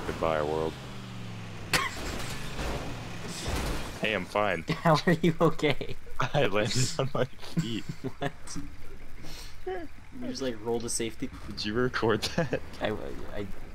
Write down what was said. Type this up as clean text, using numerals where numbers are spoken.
Goodbye, world. Hey, I'm fine. How are you okay? I landed on my feet. What? You just like rolled a safety. Did you record that? I